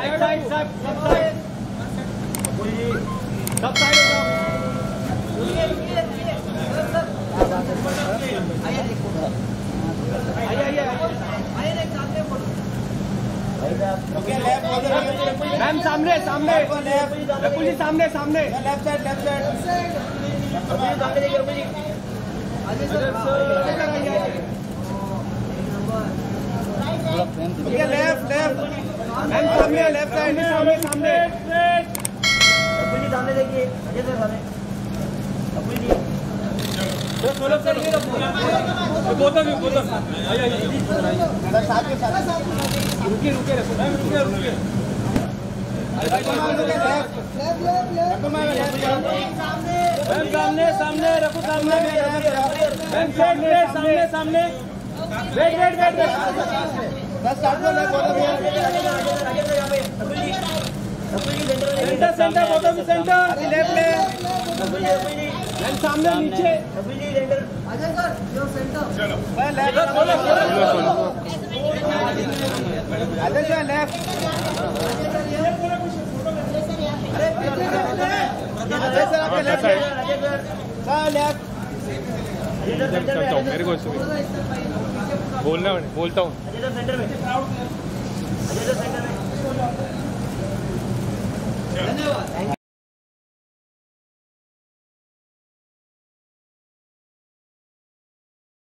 Side side सब side सब side हो जाओ। मैम सामने सामने रकुल जी सामने सामने लेफ्ट साइड लेफ्ट मैम सामने लेफ्ट साइड सामने सामने रकुल जी सामने देखिए अजय सर सामने रकुल जी सोलह सर बोतल आइए साथ के साथ रुकिए रखो मैम रुकिए मैम सामने रखो सामने मैम सामने वेट बस स्टार्ट कर ले सेंटर बोतल भी सेंटर लेफ्ट मैम सामने नीचे अजय सर यो सेंटर चलो Ajay sir left Ajay sir आपके लेफ्ट सर लेफ्ट मेरे को बोलता हूँ अजय सर सेंटर में